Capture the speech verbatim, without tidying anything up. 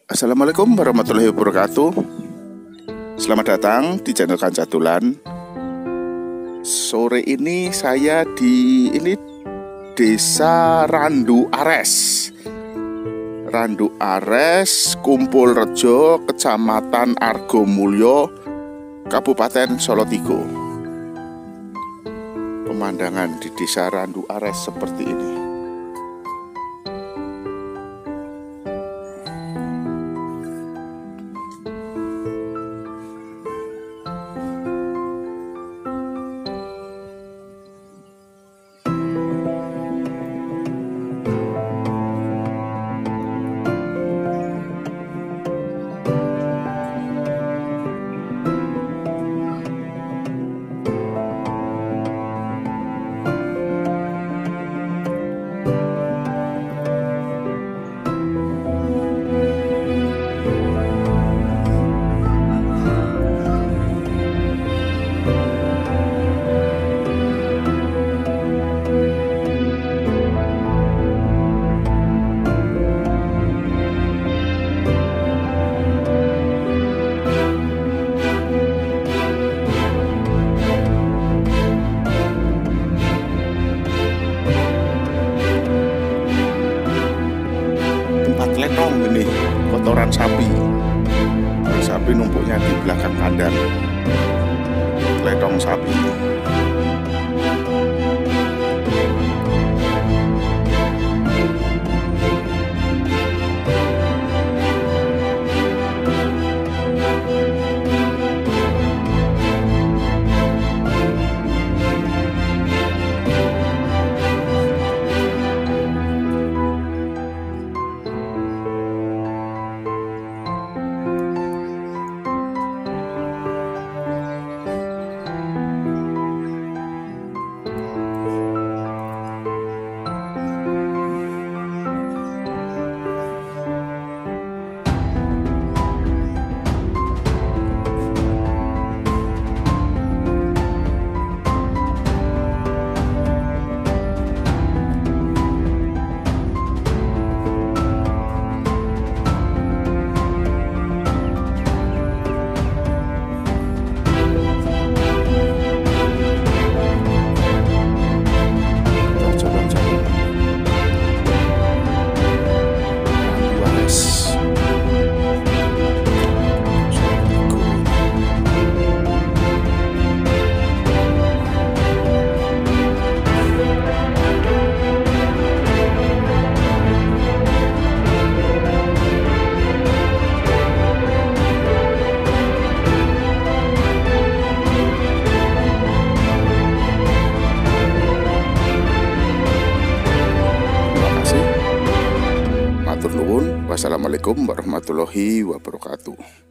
Assalamualaikum warahmatullahi wabarakatuh. Selamat datang di channel Kancatulan. Sore ini saya di ini Desa Randu Ares. Randu Ares, Kumpul Rejo, Kecamatan Argomulyo, Kabupaten Solotigo. Pemandangan di Desa Randu Ares seperti ini. Letong ini kotoran sapi. Sapi numpuknya di belakang kandang. Letong sapi. Wassalamualaikum warahmatullahi wabarakatuh.